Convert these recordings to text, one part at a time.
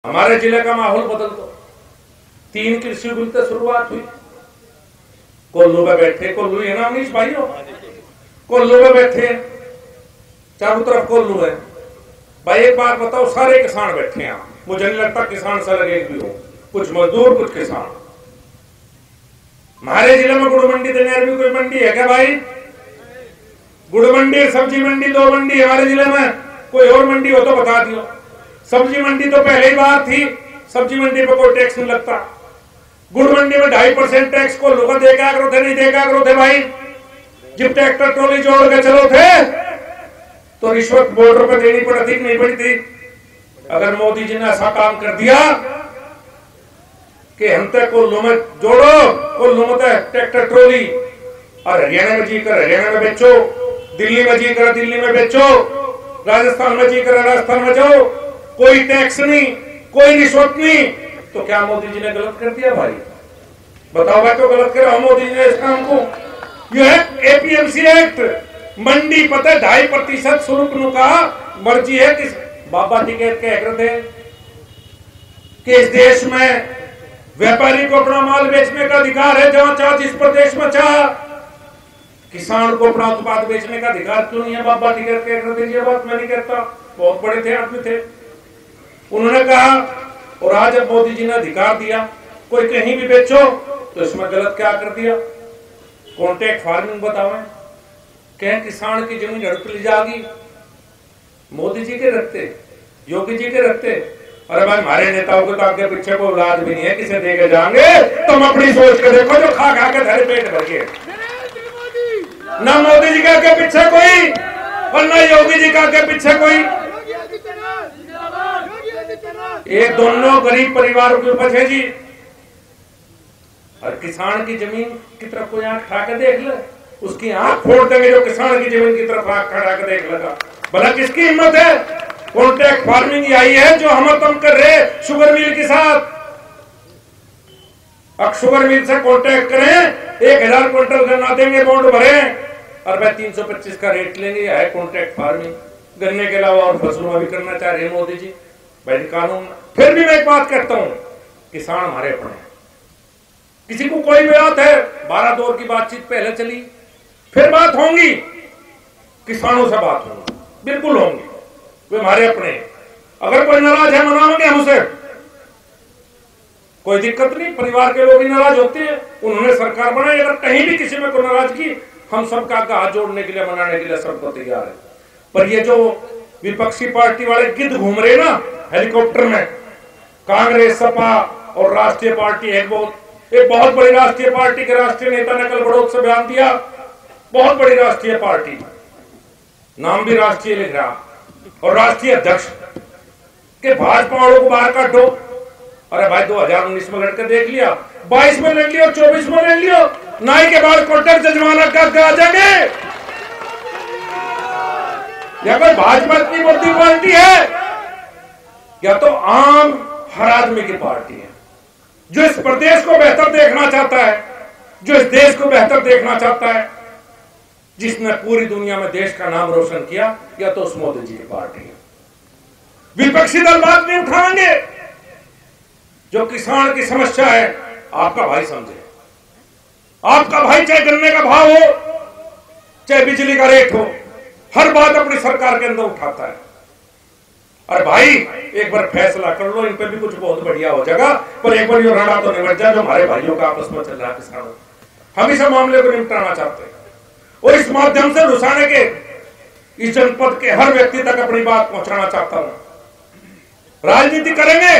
हमारे जिले का माहौल बदल दो। 3 कृषि बिल से शुरुआत हुई। कोल्लू में बैठे, कोल्लू है ना अमीश भाइयों, कोल्लू में बैठे, चारों तरफ कोल्लू है। भाई एक बात बताओ, सारे किसान बैठे हैं, मुझे नहीं लगता किसान से अलग एक भी हो, कुछ मजदूर कुछ किसान। हमारे जिले में गुड़ मंडी देने भी कोई मंडी है क्या भाई? गुड़ मंडी, सब्जी मंडी, 2 मंडी हमारे जिले में। कोई और मंडी हो तो बता दियो। सब्जी मंडी तो पहले ही बात थी, सब्जी मंडी पे कोई टैक्स नहीं लगता। गुड़ मंडी में 2.5% टैक्स को लोग देगा करो थे, नहीं देगा करो थे भाई। जब ट्रैक्टर ट्रॉली जोड़ के चलो थे तो रिश्वत बॉर्डर पर देनी पड़ती नहीं पड़ी थी। अगर मोदी जी ने ऐसा काम कर दिया कि हम तक कोल्लू में जोड़ो, कोल्लू में ट्रैक्टर ट्रॉली, और हरियाणा में जी कर हरियाणा में बेचो, दिल्ली में जी कर दिल्ली में बेचो, राजस्थान में जी कर राजस्थान में जाओ, कोई टैक्स नहीं, कोई रिश्वत नहीं, तो क्या मोदी जी ने गलत कर दिया भाई? बताओ भाई, तो गलत करा मोदी जी ने इस काम को। यह है एपीएमसी एक्ट। मंडी पता 2.5% शुल्क का मर्जी है किस बाबा जी कह रहे थे कि इस देश में व्यापारी को अपना माल बेचने का अधिकार है जहां चाह, जिस प्रदेश में चाह। किसान को अपना उत्पाद बेचने का अधिकार क्यों नहीं है? बाबा जी कह रहे थे। ये बात मैं नहीं कहता, बहुत बड़े थे, आदमी थे, उन्होंने कहा। और आज जब मोदी जी ने अधिकार दिया, कोई कहीं भी बेचो, तो इसमें गलत क्या कर दिया? कॉन्ट्रैक्ट फार्मिंग बताओ, क्या किसान की जमीन हड़प ली जाएगी? मोदी जी के रखते, योगी जी के रखते। अरे भाई, हमारे नेताओं को तो आगे पीछे कोई औलाद भी नहीं है, किसे देके जाएंगे? तुम अपनी सोच के देखो, जो खा खा के धरे पेट भर के। ना मोदी जी का आगे पीछे कोई, और ना योगी जी का आगे पीछे कोई। ये दोनों गरीब परिवारों की उपज है जी। और किसान की जमीन की तरफ कोई आंख उठा के देख ले, उसकी आंख फोड़ देंगे जो किसान की जमीन की तरफ आंख उठा के देख लेगा। भला किसकी हिम्मत है? कॉन्ट्रैक्ट फार्मिंग आई है जो हम तुम कर रहे शुगर मिल के साथ। अब शुगर मिल से कॉन्ट्रैक्ट करें, 1000 क्विंटल गन्ना देंगे, बॉन्ड भरे, और भाई 325 का रेट लेंगे। यह है कॉन्ट्रैक्ट फार्मिंग। गन्ने के अलावा और फसलों में भी करना चाह रहे हैं मोदी जी भाई, कानून। फिर भी मैं एक बात कहता हूं, किसान हमारे अपने हैं। किसी को कोई भी बात है, 12 दौर की बातचीत पहले चली, फिर बात होंगी, किसानों से बात होंगी, बिल्कुल होंगी, वे हमारे अपने। अगर कोई नाराज है, मनाएंगे हमसे, कोई दिक्कत नहीं। परिवार के लोग ही नाराज होते हैं, उन्होंने सरकार बनाई। अगर कहीं भी किसी में कोई नाराजगी, हम सबका हाथ जोड़ने के लिए, मनाने के लिए सबको तैयार है। पर ये जो विपक्षी पार्टी वाले गिद्ध घूम रहे ना हेलीकॉप्टर में, कांग्रेस, सपा और राष्ट्रीय पार्टी, एक बहुत बड़ी राष्ट्रीय पार्टी के राष्ट्रीय नेता ने कल बड़ौत से बयान दिया। बहुत बड़ी राष्ट्रीय पार्टी, नाम भी राष्ट्रीय लिख रहा, और राष्ट्रीय अध्यक्ष के भाजपा वालों को बाहर काटो। अरे भाई, 2019 में लड़के देख लिया, 22 में लड़ लिया, 24 में लड़ लिया, नाई के बाद कोटर जजमाना का आ जाएंगे। या कोई भाजपा इतनी बड़ी पार्टी है, या तो आम हर आदमी की पार्टी है, जो इस प्रदेश को बेहतर देखना चाहता है, जो इस देश को बेहतर देखना चाहता है, जिसने पूरी दुनिया में देश का नाम रोशन किया, या तो उस मोदी जी की पार्टी है। विपक्षी दल बात नहीं उठाएंगे। जो किसान की समस्या है, आपका भाई समझे, आपका भाई, चाहे गन्ने का भाव हो, चाहे बिजली का रेट हो, हर बात अपनी सरकार के अंदर उठाता है। और भाई, एक बार फैसला कर लो, इन पे भी कुछ बहुत बढ़िया हो जाएगा। पर एक बार ये रड़ा तो निपट जाए जो हमारे भाइयों का आपस में चल रहा है किसानों। हम इस मामले को निपटाना चाहते हैं, और इस माध्यम से रुसाने के इस जनपद के हर व्यक्ति तक अपनी बात पहुंचाना चाहता हूं। राजनीति करेंगे।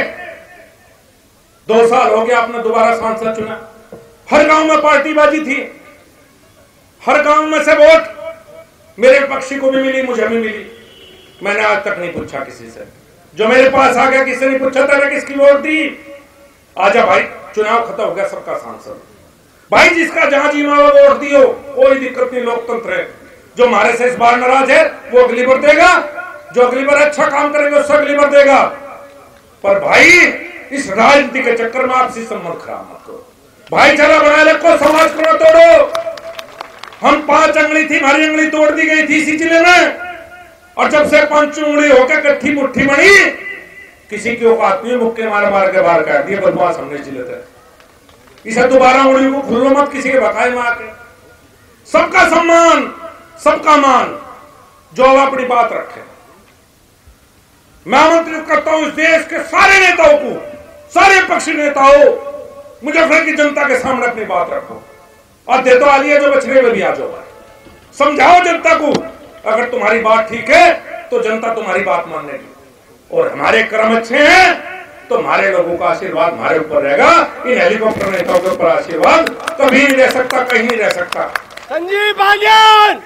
2 साल हो गया, आपने दोबारा सांसद चुना, हर गांव में पार्टीबाजी थी, हर गांव में से वोट मेरे पक्षी को भी मिली, मुझे भी मिली। मैंने आज तक नहीं पूछा किसी से, जो मेरे पास आ गया किसी ने पूछा था किसकी वोट दी। आजा भाई, चुनाव खत्म हो गया, सबका सांसद भाई, जिसका जहां जी मावा वोट दियो, कोई दिक्कत नहीं, लोकतंत्र है। जो हमारे से इस बार नाराज है, वो अगली बार देगा, जो अगली बार अच्छा काम करेंगे उससे अगली बार देगा। पर भाई, इस राजनीति के चक्कर में आपसी संबंध खराब मत करो, भाईचारा बनाए रखो, समाज को न तोड़ो। हम 5 अंगली थी, हमारी अंगली तोड़ दी गई थी इसी जिले में, और जब से 5 उंगली होकर कट्ठी मुट्ठी बनी, किसी की औकात नहीं मुक्के मार मार के बाहर काट दिए, बदमाश हमने जिले थे। इसे दोबारा उड़ी को खुलो मत किसी के बकाए मार के। सबका सम्मान, सबका मान, जो अपनी बात रखे। मैं आमंत्रित करता हूं इस देश के सारे नेताओं को, सारे पक्षी नेताओं, मुजफ्फर की जनता के सामने अपनी बात रखो और दे तो आलिए जो बछड़े में भी आ जाओ, समझाओ जनता को। अगर तुम्हारी बात ठीक है तो जनता तुम्हारी बात मानेगी, और हमारे कर्म अच्छे हैं तो हमारे लोगों का आशीर्वाद हमारे ऊपर रहेगा। इन हेलीकॉप्टर नेताओं के ऊपर आशीर्वाद कभी नहीं रह सकता, कहीं नहीं रह सकता। संजीव बालियान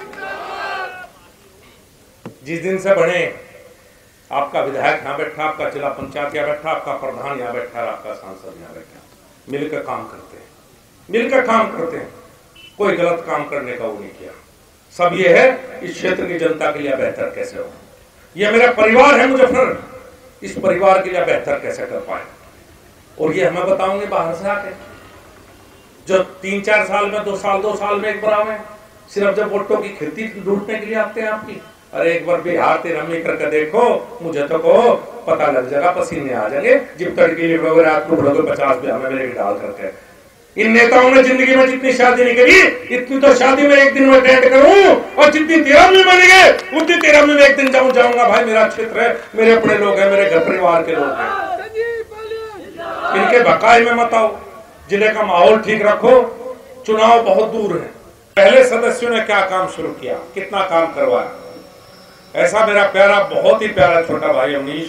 जिस दिन से बने, आपका विधायक यहाँ बैठा, आपका जिला पंचायत यहाँ बैठा, आपका प्रधान यहाँ बैठा, आपका सांसद यहाँ बैठा, मिलकर काम करते हैं, मिलकर काम करते हैं। कोई गलत काम करने का वो नहीं किया। सब ये है इस क्षेत्र की जनता के लिए बेहतर कैसे हो। ये मेरा परिवार है मुजफ्फर, इस परिवार के लिए बेहतर कैसे कर पाए, और ये हमें बताओगे बाहर से आके, जो 3-4 साल में 2 साल में एक बार आवे, सिर्फ जब वोटों की खेती लूटने के लिए आते हैं आपकी। अरे एक बार बिहार तिरमी करके देखो, मुझे तो कहो पता लग जाएगा, पसीने आ जाएंगे। जिब तड़की रात को बोलोगे 50 भी हमें मेरे डाल करके। इन नेताओं ने जिंदगी में जितनी शादी नहीं करी, इतनी तो शादी में एक दिन में अटेंड करूं, और जितनी तिरमी बनेंगे उतनी तिरमी में एक दिन जाऊंगा। भाई मेरा क्षेत्र है, मेरे अपने लोग हैं, मेरे घर परिवार के लोग हैं, इनके बकाए में मत आओ। जिले का माहौल ठीक रखो, चुनाव बहुत दूर है। पहले सदस्यों ने क्या काम शुरू किया, कितना काम करवाया। ऐसा मेरा प्यारा, बहुत ही प्यारा छोटा भाई अमनीश,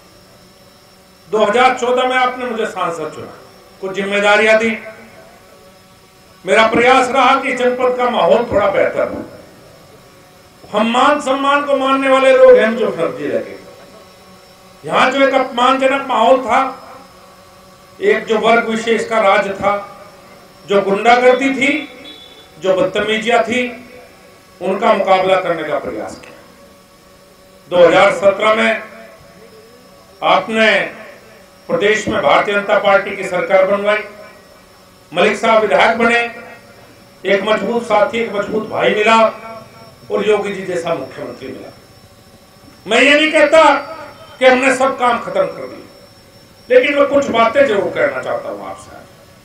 2014 में आपने मुझे सांसद चुना, कुछ जिम्मेदारियां दी। मेरा प्रयास रहा कि जनपद का माहौल थोड़ा बेहतर हो। हम मान सम्मान को मानने वाले लोग हैं जो फर्जी लगे। यहां जो एक अपमानजनक माहौल था, एक जो वर्ग विशेष का राज था, जो गुंडागर्दी थी, जो बदतमीजियां थी, उनका मुकाबला करने का प्रयास किया। 2017 में आपने प्रदेश में भारतीय जनता पार्टी की सरकार बनवाई, मलिक साहब विधायक बने, एक मजबूत साथी, एक मजबूत भाई मिला, और योगी जी जैसा मुख्यमंत्री मिला। मैं ये नहीं कहता कि हमने सब काम खत्म कर दिए, लेकिन मैं कुछ बातें जरूर कहना चाहता हूं आपसे।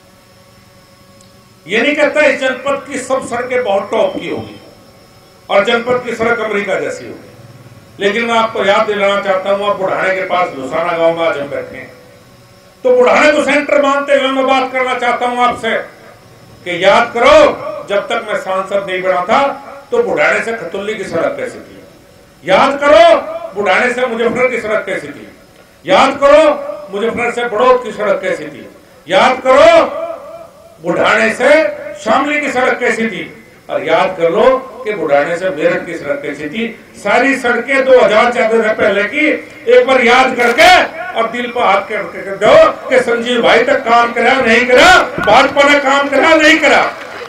ये नहीं कहता इस जनपद की सब सड़कें बहुत टॉप की होगी और जनपद की सड़क अमेरिका जैसी होगी, लेकिन मैं आपको याद दिलाना चाहता हूं, आप बुढ़ाने के पास लुसाना गांव में आज हम बैठे हैं, तो बुढ़ाने को सेंटर मानते हुए मैं बात करना चाहता हूं आपसे कि याद करो, जब तक मैं सांसद नहीं बना था तो बुढ़ाने से खतुल्ली की सड़क कैसी थी, याद करो बुढ़ाने से मुजफ्फर की सड़क कैसी थी, याद करो मुजफ्फर से बड़ौद की सड़क कैसी थी, याद करो बुढ़ाने से शामली की सड़क कैसी थी, और याद कर लो कि बुढ़ाने से मेरठ की सड़क कैसी थी। सारी सड़कें 2014 से पहले की एक बार याद करके और दिल पर हाथ कर दो कि संजीव भाई तक काम करा नहीं करा, भाजपा ने काम करा नहीं करा।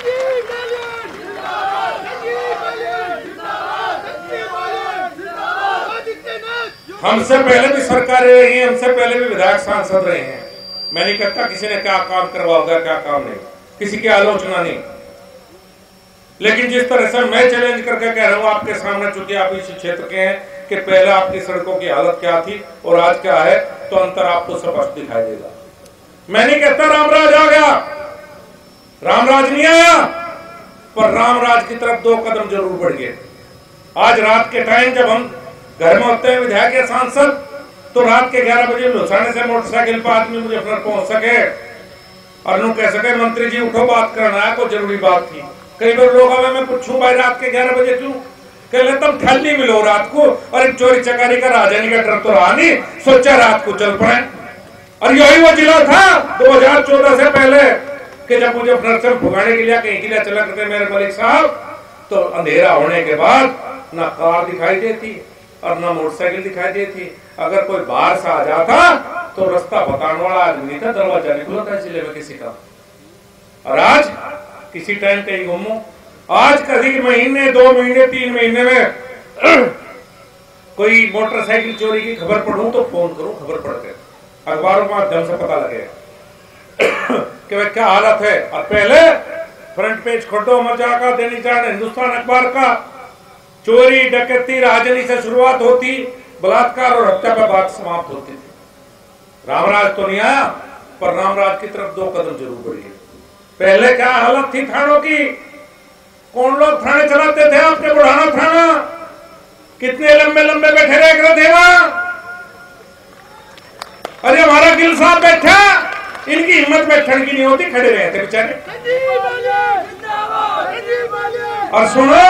हमसे पहले भी सरकारें रही हैं, हमसे पहले भी विधायक सांसद रहे हैं। मैं नहीं कहता किसी ने क्या काम करवा होगा, क्या काम नहीं, किसी की आलोचना नहीं, लेकिन जिस तरह से मैं चैलेंज करके कह रहा हूं आपके सामने, चूंकि आप इस क्षेत्र के हैं, कि पहले आपकी सड़कों की हालत क्या थी और आज क्या है, तो अंतर आपको स्पष्ट दिखाई देगा। मैं नहीं कहता रामराज आ गया, रामराज नहीं आया, पर रामराज की तरफ 2 कदम जरूर बढ़ गए। आज रात के टाइम जब हम घर में होते हैं विधायक या सांसद, तो रात के 11 बजे लुसाने से मोटरसाइकिल पर आदमी मुजफ्फर पहुंच सके और नु कह सके मंत्री जी उठो बात करना है, कोई जरूरी बात थी। कई बार लोग अब मैं पूछूं भाई रात के 11 बजे क्यों, कह ले तब ठल्ली मिलो रात को, और एक चोरी चकारी का राजनी का डर तो रहा नहीं, सोचा रात को चल पड़े। और यही वो जिला था 2014 से पहले कि जब मुझे से भुगाने के लिए कहीं के लिए चला करते मेरे मलिक साहब, तो अंधेरा होने के बाद ना कार दिखाई देती और ना मोटरसाइकिल दिखाई देती। अगर कोई बाहर से आ जाता तो रास्ता बताने वाला आदमी नहीं था, दरवाजा नहीं खुला था जिले में किसी का। और आज किसी टाइम कहीं घूमो, आज कभी महीने 2 महीने 3 महीने में कोई मोटरसाइकिल चोरी की खबर पढ़ूं तो फोन करूं, खबर पढ़ के अखबारों के माध्यम से पता लगे कि भाई क्या हालत है। और पहले फ्रंट पेज खोटो मजा का दैनिक जागरण हिंदुस्तान अखबार का, चोरी डकैती राजनी से शुरुआत होती, बलात्कार और हत्या पर बात समाप्त होती थी। रामराज तो नहीं आया, पर रामराज की तरफ 2 कदम जरूर बढ़िए। पहले क्या हालत थी थानों की, कौन लोग थाने चलाते थे आपके बुढ़ाना थाना, कितने लंबे लंबे बैठे रह थे वहां। अरे हमारा गिल साहब बैठा, इनकी हिम्मत बैठने की नहीं होती, खड़े रहे थे बेचारे। और सुनो,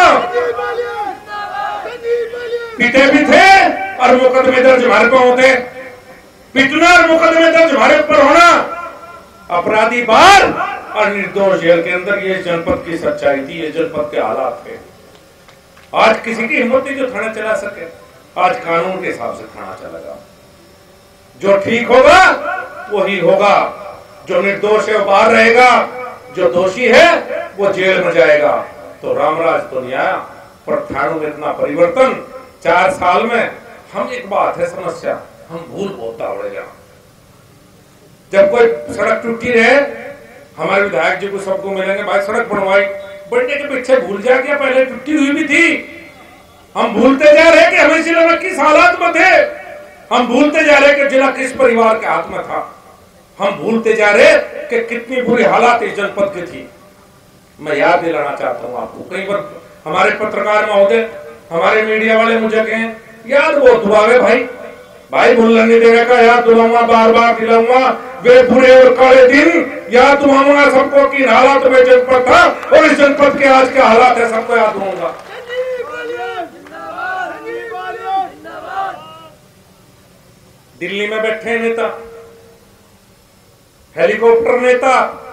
पीटे भी थे और मुकदमे दर्ज हमारे पर होते, पिटना और मुकदमे दर्ज हमारे ऊपर होना, अपराधी बाहर और निर्दोष जेल के अंदर। ये जनपद की सच्चाई थी, ये जनपद के हालात थे। आज किसी की हिम्मत नहीं जो थाना चला सके। आज कानून के हिसाब से थाना चलेगा, जो ठीक होगा वही होगा, जो निर्दोष है वो बाहर रहेगा, जो दोषी है वो जेल में जाएगा। तो रामराज तो नहीं आया, पर थानों में इतना परिवर्तन 4 साल में। हम एक बात है समस्या, हम भूल बहुत आवड़ेगा। जब कोई सड़क टूटी रहे, हमारे विधायक जी को सबको मिलेंगे, भाई सड़क बनवाई, बढ़ने के पीछे भूल जा गया पहले टूटी हुई भी थी। हम भूलते जा रहे कि हमें जिला में किस हालात में थे, हम भूलते जा रहे कि जिला किस परिवार के हाथ में था, हम भूलते जा रहे कि कितनी बुरी हालात इस जनपद की थी। मैं याद दिलाना चाहता हूँ आपको, कई बार हमारे पत्रकार महोदय, हमारे मीडिया वाले मुझे कहें याद बहुत हुआ है भाई भूलने नहीं देने का, याद दिलाऊंगा, बार बार दिलाऊंगा, वे बुरे और काले दिन याद दिलाऊंगा सबको कि हालात में जनपद था और इस जनपद के आज के हालात है, सबको याद दूंगा। दिल्ली में बैठे नेता, हेलीकॉप्टर नेता,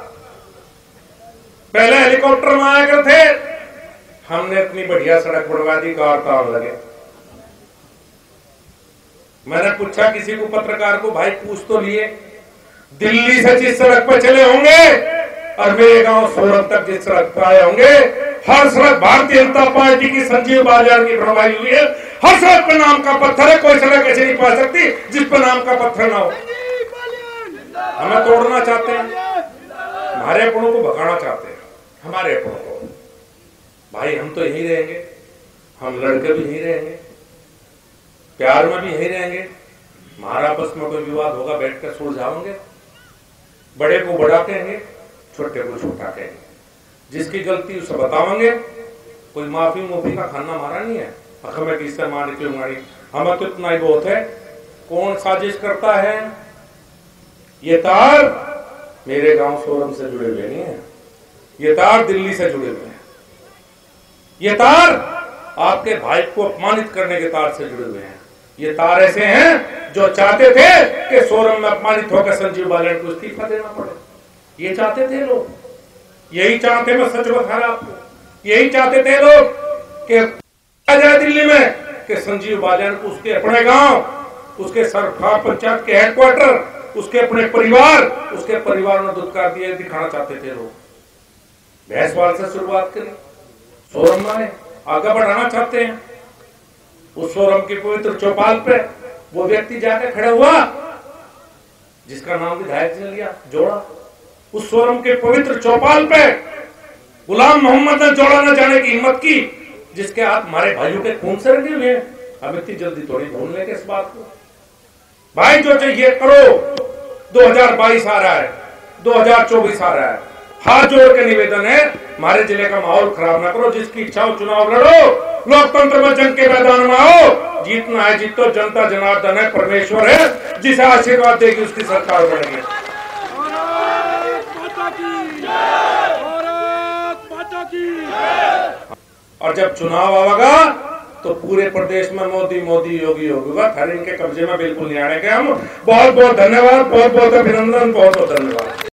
पहले हेलीकॉप्टर में आया करते, हमने इतनी बढ़िया सड़क बनवा दी, कार काम लगे। मैंने पूछा किसी को, पत्रकार को, भाई पूछ तो लिए, दिल्ली से जिस सड़क पर चले होंगे और मेरे गांव सोरम तक जिस सड़क पर आए होंगे, हर सड़क भारतीय जनता पार्टी की संजीव बाजार की बनवाई हुई है। हर सड़क पर नाम का पत्थर है, कोई सड़क ऐसी नहीं पा सकती जिस पर नाम का पत्थर ना हो। हमें तोड़ना चाहते हैं, हमारे अपनों को भगाना चाहते हैं, हमारे अपनों को। भाई हम तो यही रहेंगे, हम लड़के भी यही रहेंगे, प्यार में भी यही रहेंगे। हमारा आपस में कोई विवाद होगा बैठकर सुलझाएंगे, बड़े को बड़ा कहेंगे, छोटे को छोटा कहेंगे, जिसकी गलती उसे बताएंगे। कोई माफी का खाना हमारा नहीं है, हमें किससे मार क्यों मारी, हमें तो इतना ही बहुत है। कौन साजिश करता है, ये तार मेरे गांव सोरम से जुड़े हुए नहीं है, ये तार दिल्ली से जुड़े हुए हैं, ये तार आपके भाई को अपमानित करने के तार से जुड़े हुए हैं। ये तार ऐसे हैं जो चाहते थे कि सोरम में अपमानित होकर संजीव बालन को इस्तीफा देना पड़े। ये चाहते थे लोग, यही चाहते, मैं सच बता रहा आपको, यही चाहते थे लोग कि आ जाए दिल्ली में कि संजीव बालन को उसके अपने गांव, उसके सरकार पंचायत के हेडक्वार्टर, उसके अपने परिवार, उसके परिवार ने दुत्कार दिए दिखाना चाहते थे लोग। भैंसवाल से शुरुआत करें, सोरम में आगे बढ़ाना चाहते हैं। उस सोरम की पवित्र चौपाल पे वो व्यक्ति जाकर खड़ा हुआ जिसका नाम विधायक जी ने लिया, जोड़ा। उस सोरम के पवित्र चौपाल पे गुलाम मोहम्मद ने जोड़ा न जाने की हिम्मत की, जिसके हाथ हमारे भाइयों के खून से रंगे हुए हैं। अब इतनी जल्दी थोड़ी भूल लेंगे इस बात को। भाई जो चाहिए करो, 2022 आ रहा है, 2024 आ रहा है, हाथ जोड़ के निवेदन है, हमारे जिले का माहौल खराब ना करो। जिसकी इच्छा हो चुनाव लड़ो, लोकतंत्र में जंग के मैदान में आओ, जीतना है जीतो, जनता जनार्दन है, परमेश्वर है, जिसे आशीर्वाद देगी उसकी सरकार बनेगी। और जब चुनाव आएगा तो पूरे प्रदेश में मोदी मोदी योगी होगा, फिर इनके कब्जे में बिल्कुल नहीं आने के। हम बहुत बहुत धन्यवाद, बहुत बहुत अभिनंदन, बहुत बहुत धन्यवाद।